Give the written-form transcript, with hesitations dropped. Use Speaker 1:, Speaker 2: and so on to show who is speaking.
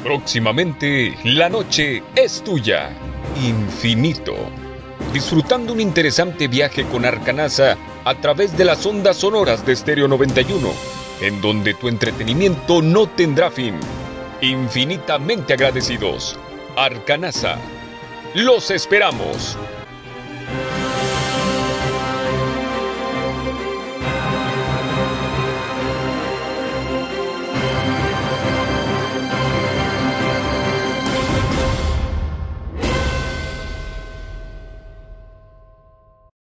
Speaker 1: Próximamente, la noche es tuya. Infinito. Disfrutando un interesante viaje con Arcanasa a través de las ondas sonoras de Stereo 91, en donde tu entretenimiento no tendrá fin. Infinitamente agradecidos. Arcanasa. Los esperamos.